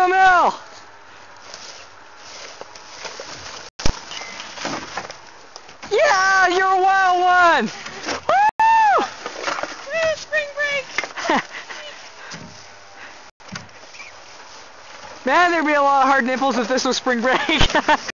the mill! Yeah, you're a wild one! Woo! Spring break! Man, there'd be a lot of hard nipples if this was spring break.